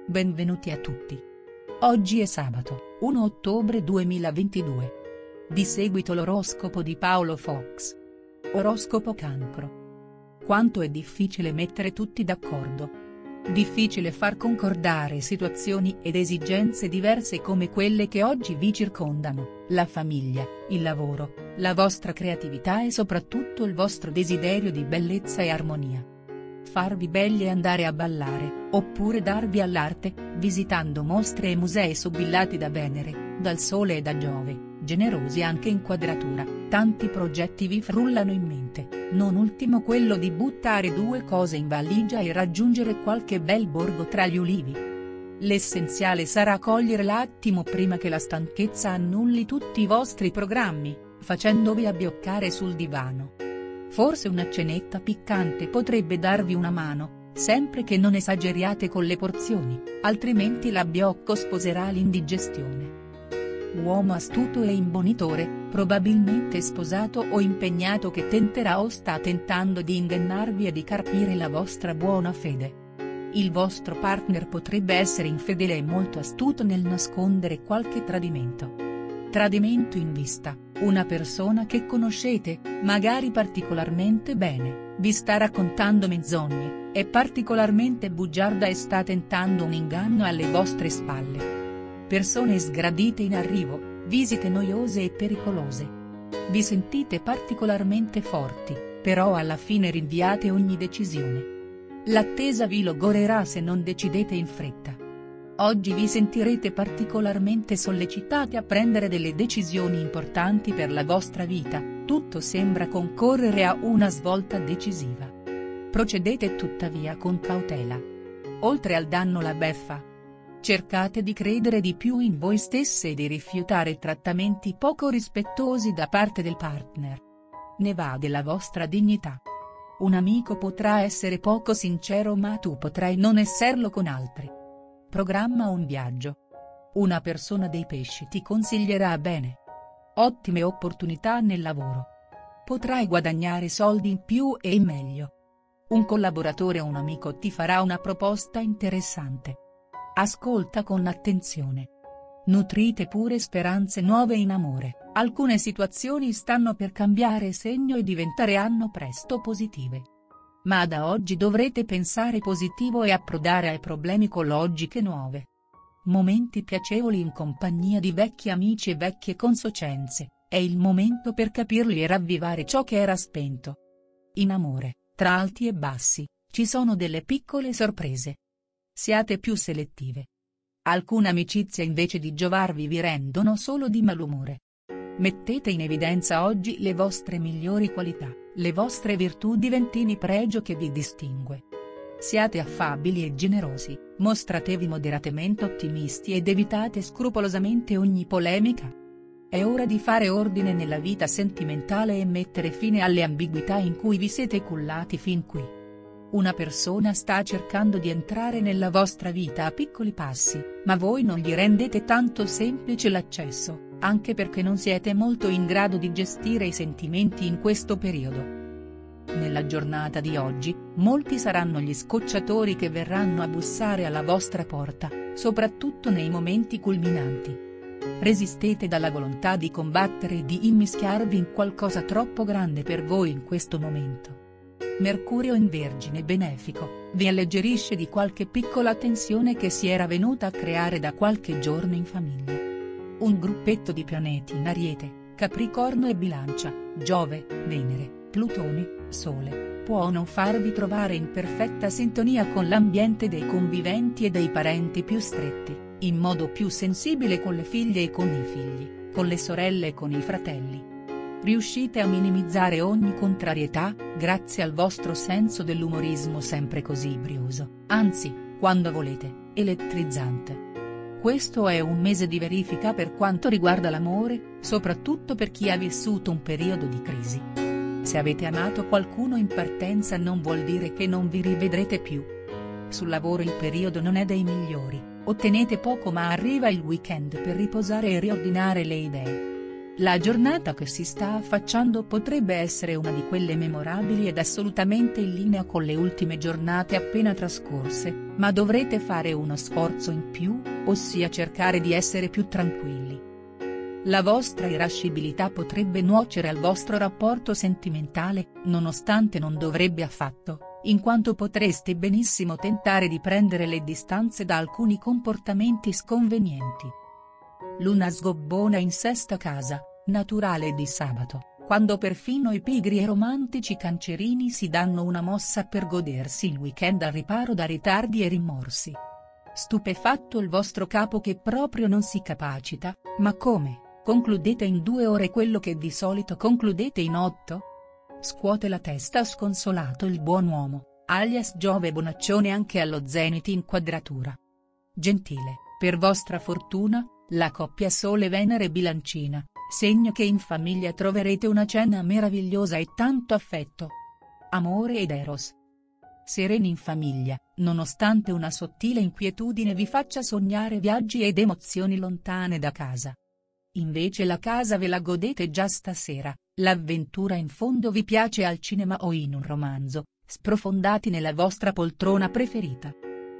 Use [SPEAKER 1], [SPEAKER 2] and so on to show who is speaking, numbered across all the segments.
[SPEAKER 1] Benvenuti a tutti. Oggi è sabato, 1 ottobre 2022. Di seguito l'oroscopo di Paolo Fox. Oroscopo Cancro. Quanto è difficile mettere tutti d'accordo. Difficile far concordare situazioni ed esigenze diverse come quelle che oggi vi circondano, la famiglia, il lavoro, la vostra creatività e soprattutto il vostro desiderio di bellezza e armonia. Farvi belli e andare a ballare, oppure darvi all'arte, visitando mostre e musei subillati da Venere, dal Sole e da Giove, generosi anche in quadratura, tanti progetti vi frullano in mente, non ultimo quello di buttare 2 cose in valigia e raggiungere qualche bel borgo tra gli ulivi. L'essenziale sarà cogliere l'attimo prima che la stanchezza annulli tutti i vostri programmi, facendovi abbioccare sul divano. Forse una cenetta piccante potrebbe darvi una mano, sempre che non esageriate con le porzioni, altrimenti l'abbiocco sposerà l'indigestione. Uomo astuto e imbonitore, probabilmente sposato o impegnato che tenterà o sta tentando di ingannarvi e di carpire la vostra buona fede. Il vostro partner potrebbe essere infedele e molto astuto nel nascondere qualche tradimento. Tradimento in vista, una persona che conoscete, magari particolarmente bene, vi sta raccontando menzogne, è particolarmente bugiarda e sta tentando un inganno alle vostre spalle. Persone sgradite in arrivo, visite noiose e pericolose. Vi sentite particolarmente forti, però alla fine rinviate ogni decisione. L'attesa vi logorerà se non decidete in fretta. Oggi vi sentirete particolarmente sollecitati a prendere delle decisioni importanti per la vostra vita, tutto sembra concorrere a una svolta decisiva. Procedete tuttavia con cautela. Oltre al danno la beffa. Cercate di credere di più in voi stesse e di rifiutare trattamenti poco rispettosi da parte del partner. Ne va della vostra dignità. Un amico potrà essere poco sincero ma tu potrai non esserlo con altri. Programma un viaggio. Una persona dei pesci ti consiglierà bene. Ottime opportunità nel lavoro. Potrai guadagnare soldi in più e in meglio. Un collaboratore o un amico ti farà una proposta interessante. Ascolta con attenzione. Nutrite pure speranze nuove in amore, alcune situazioni stanno per cambiare segno e diventeranno presto positive. Ma da oggi dovrete pensare positivo e approdare ai problemi con logiche nuove. Momenti piacevoli in compagnia di vecchi amici e vecchie consocienze, è il momento per capirli e ravvivare ciò che era spento. In amore, tra alti e bassi, ci sono delle piccole sorprese. Siate più selettive. Alcune amicizie invece di giovarvi vi rendono solo di malumore. Mettete in evidenza oggi le vostre migliori qualità, le vostre virtù diventino pregio che vi distingue. Siate affabili e generosi, mostratevi moderatamente ottimisti ed evitate scrupolosamente ogni polemica. È ora di fare ordine nella vita sentimentale e mettere fine alle ambiguità in cui vi siete cullati fin qui. Una persona sta cercando di entrare nella vostra vita a piccoli passi, ma voi non gli rendete tanto semplice l'accesso, anche perché non siete molto in grado di gestire i sentimenti in questo periodo. Nella giornata di oggi, molti saranno gli scocciatori che verranno a bussare alla vostra porta, soprattutto nei momenti culminanti. Resistete dalla volontà di combattere e di immischiarvi in qualcosa troppo grande per voi in questo momento. Mercurio in Vergine benefico, vi alleggerisce di qualche piccola tensione che si era venuta a creare da qualche giorno in famiglia. Un gruppetto di pianeti in Ariete, Capricorno e Bilancia, Giove, Venere, Plutone, Sole, può non farvi trovare in perfetta sintonia con l'ambiente dei conviventi e dei parenti più stretti, in modo più sensibile con le figlie e con i figli, con le sorelle e con i fratelli. Riuscite a minimizzare ogni contrarietà, grazie al vostro senso dell'umorismo sempre così brioso, anzi, quando volete, elettrizzante. Questo è un mese di verifica per quanto riguarda l'amore, soprattutto per chi ha vissuto un periodo di crisi. Se avete amato qualcuno in partenza non vuol dire che non vi rivedrete più. Sul lavoro il periodo non è dei migliori, ottenete poco ma arriva il weekend per riposare e riordinare le idee. La giornata che si sta affacciando potrebbe essere una di quelle memorabili ed assolutamente in linea con le ultime giornate appena trascorse, ma dovrete fare uno sforzo in più, ossia cercare di essere più tranquilli. La vostra irascibilità potrebbe nuocere al vostro rapporto sentimentale, nonostante non dovrebbe affatto, in quanto potreste benissimo tentare di prendere le distanze da alcuni comportamenti sconvenienti. Luna sgobbona in sesta casa, naturale di sabato, quando perfino i pigri e romantici cancerini si danno una mossa per godersi il weekend al riparo da ritardi e rimorsi. Stupefatto il vostro capo che proprio non si capacita, ma come, concludete in 2 ore quello che di solito concludete in 8? Scuote la testa sconsolato il buon uomo, alias Giove Bonaccione anche allo zenit in quadratura. Gentile, per vostra fortuna, la coppia Sole-Venere Bilancina, segno che in famiglia troverete una cena meravigliosa e tanto affetto. Amore ed eros. Sereni in famiglia, nonostante una sottile inquietudine vi faccia sognare viaggi ed emozioni lontane da casa. Invece la casa ve la godete già stasera, l'avventura in fondo vi piace al cinema o in un romanzo, sprofondati nella vostra poltrona preferita.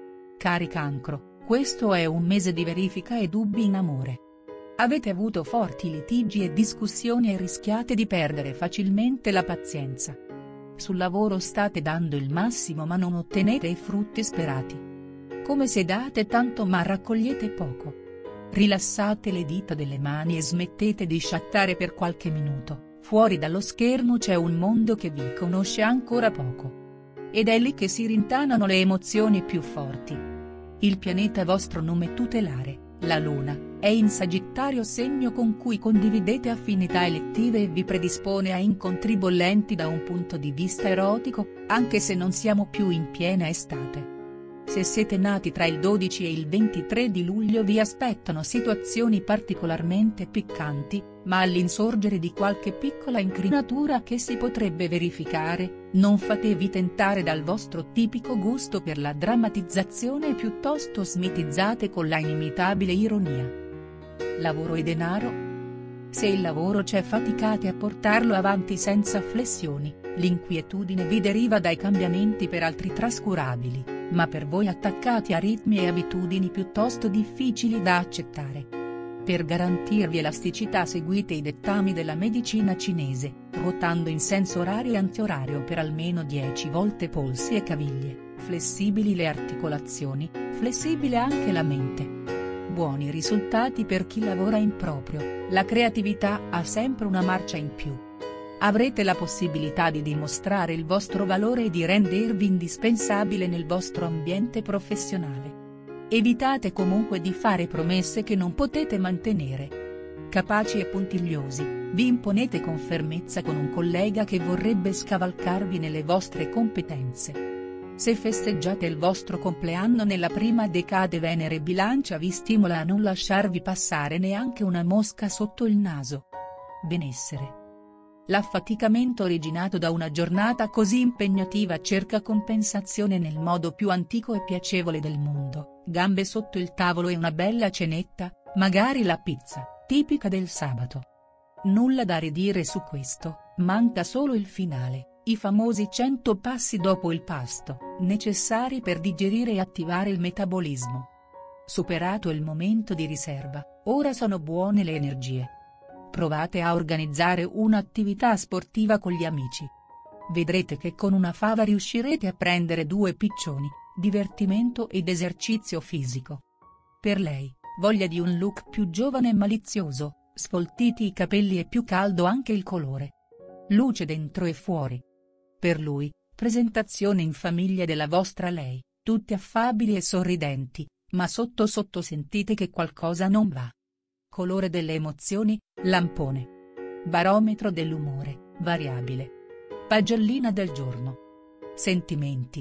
[SPEAKER 1] Cari Cancro, questo è un mese di verifica e dubbi in amore. Avete avuto forti litigi e discussioni e rischiate di perdere facilmente la pazienza. Sul lavoro state dando il massimo ma non ottenete i frutti sperati. Come se date tanto ma raccogliete poco. Rilassate le dita delle mani e smettete di sciattare per qualche minuto, fuori dallo schermo c'è un mondo che vi conosce ancora poco. Ed è lì che si rintanano le emozioni più forti. Il pianeta vostro nome tutelare, la Luna, è in Sagittario, segno con cui condividete affinità elettive e vi predispone a incontri bollenti da un punto di vista erotico, anche se non siamo più in piena estate. Se siete nati tra il 12 e il 23 di luglio vi aspettano situazioni particolarmente piccanti, ma all'insorgere di qualche piccola incrinatura che si potrebbe verificare, non fatevi tentare dal vostro tipico gusto per la drammatizzazione e piuttosto smitizzate con la inimitabile ironia. Lavoro e denaro? Se il lavoro c'è faticate a portarlo avanti senza flessioni, l'inquietudine vi deriva dai cambiamenti per altri trascurabili, ma per voi attaccati a ritmi e abitudini piuttosto difficili da accettare. Per garantirvi elasticità seguite i dettami della medicina cinese, ruotando in senso orario e antiorario per almeno 10 volte polsi e caviglie, flessibili le articolazioni, flessibile anche la mente. Buoni risultati per chi lavora in proprio, la creatività ha sempre una marcia in più. Avrete la possibilità di dimostrare il vostro valore e di rendervi indispensabile nel vostro ambiente professionale. Evitate comunque di fare promesse che non potete mantenere. Capaci e puntigliosi, vi imponete con fermezza con un collega che vorrebbe scavalcarvi nelle vostre competenze. Se festeggiate il vostro compleanno nella prima decade Venere Bilancia vi stimola a non lasciarvi passare neanche una mosca sotto il naso. Benessere. L'affaticamento originato da una giornata così impegnativa cerca compensazione nel modo più antico e piacevole del mondo, gambe sotto il tavolo e una bella cenetta, magari la pizza, tipica del sabato. Nulla da ridire su questo, manca solo il finale, i famosi 100 passi dopo il pasto, necessari per digerire e attivare il metabolismo. Superato il momento di riserva, ora sono buone le energie. Provate a organizzare un'attività sportiva con gli amici. Vedrete che con una fava riuscirete a prendere 2 piccioni, divertimento ed esercizio fisico. Per lei, voglia di un look più giovane e malizioso, sfoltiti i capelli e più caldo anche il colore. Luce dentro e fuori. Per lui, presentazione in famiglia della vostra lei, tutti affabili e sorridenti, ma sotto sotto sentite che qualcosa non va. Colore delle emozioni, lampone. Barometro dell'umore, variabile. Pagellina del giorno. Sentimenti,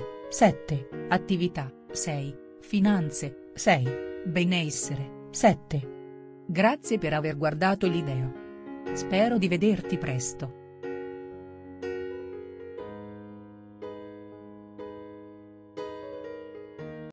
[SPEAKER 1] 7, attività, 6, finanze, 6, benessere, 7. Grazie per aver guardato il video. Spero di vederti presto.